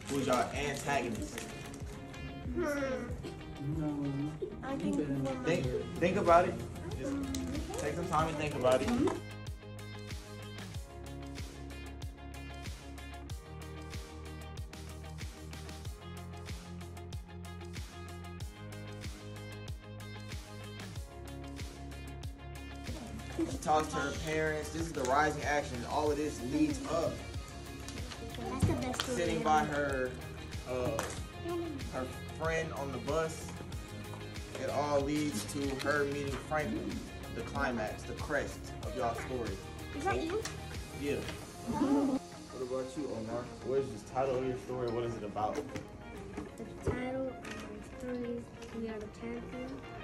Who's y'all antagonist? I Think about it. Just take some time and think about it. She talks to her parents. This is the rising action. All of this leads up. That's the best story. Sitting by her her friend on the bus. It all leads to her meeting Franklin. The climax, the crest of y'all's story. Is that you? Yeah. What about you, Omar? What is the title of your story? What is it about? The title of my story is We Are the Champions.